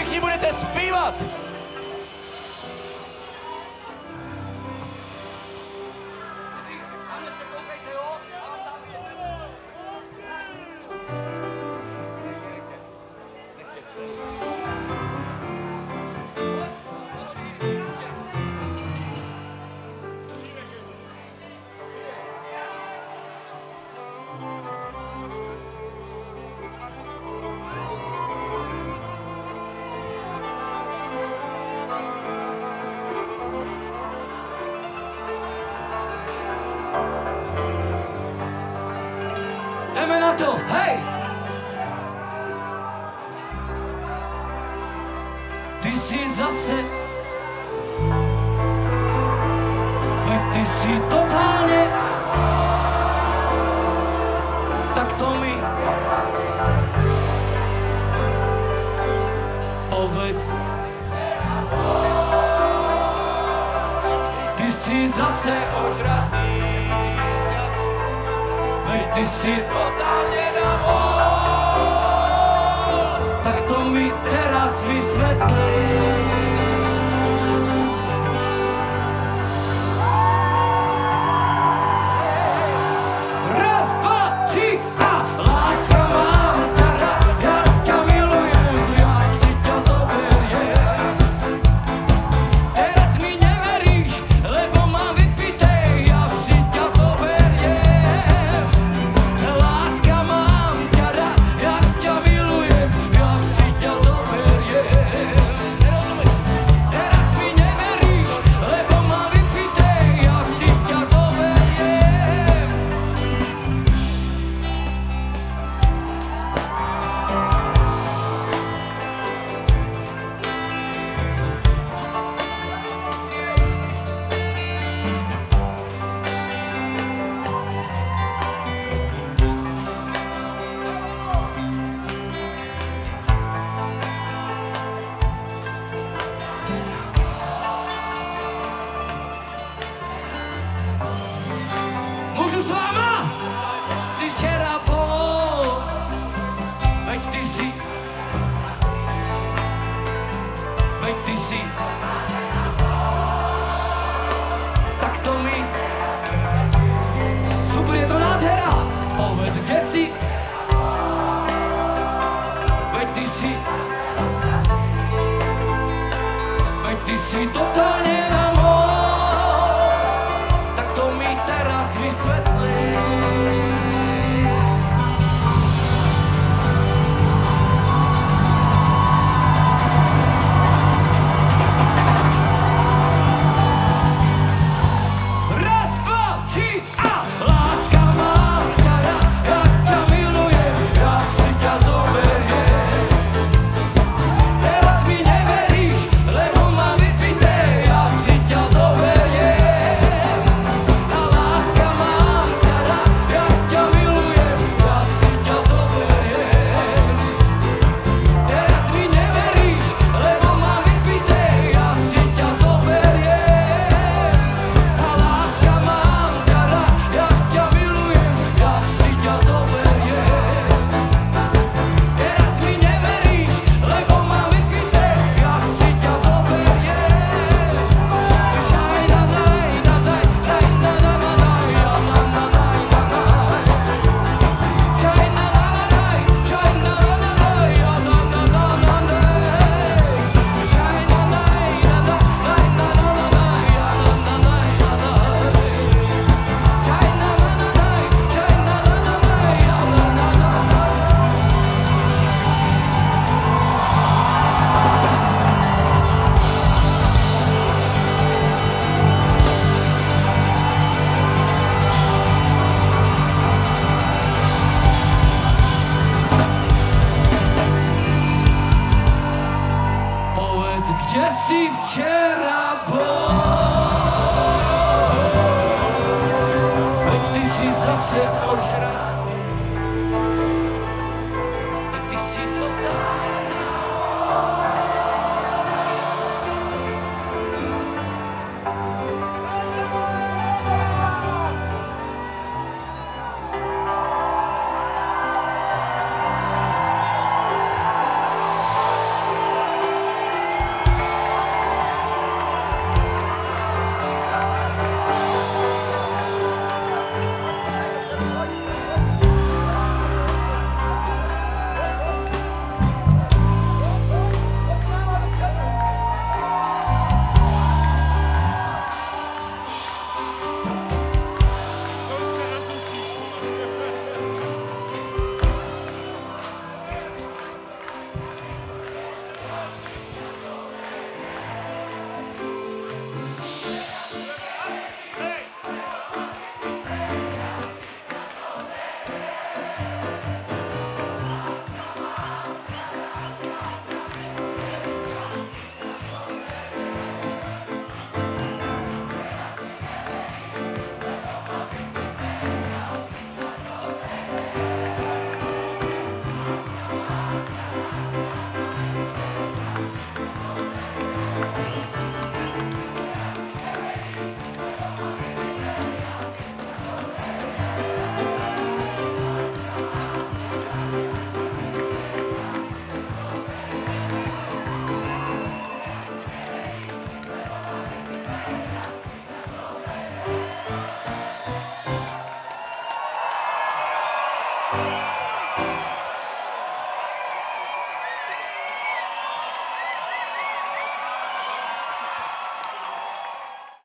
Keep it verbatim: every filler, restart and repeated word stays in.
všichni budete zpívat. Jdeme na to, hej! Ty jsi zase, veď ty jsi totálně, tak to mi povedz. Ty jsi zase ožratý, veď ty jsi totálně na vol, tak to mi teraz vysvětlí. Raz, dva, tři a láska mám teda, já ťa milujem, já si ťa zoberiem. Teraz mi neveríš, lebo mám vypité, ja si ťa zoberiem. Láska mám teda, ja ťa milujem, ja si ťa zoberiem. Teraz mi neveríš, lebo mám vypité, ja si ťa zoberiem. Můžu s váma? Jsi včera bol, veď ty si, veď ty si, tak to mi, super je to nádhera, povedz, kde si, veď ty si, veď ty si totálně na mol, tak to mi teraz vysvětlí. Raz, dva, tři a láska mám teda, já ťa milujem, já si ťa zoberiem. Teraz mi neveríš, lebo mám vypité, ja si ťa zoberiem. A láska mám teda, ja ťa milujem, ja si ťa zoberiem. Teraz mi neveríš, lebo mám vypité, ja si ťa zoberiem. A láska mám teda, ja ťa milujem, ja si ťa zoberiem. Teraz mi neveríš, lebo mám vypité, ja si ťa zoberiem. Šaj na daj, na daj, daj na na na daj, ja na na daj, na daj. Šaj na na na daj, šaj na na na daj, ja na na na na daj. Šaj na daj, na daj, daj na na na daj, ja na na daj, na daj. Šaj na na na daj, šaj na na na daj, ja na na na Povedz, kde si včera bol, veď ty si zase ožratý.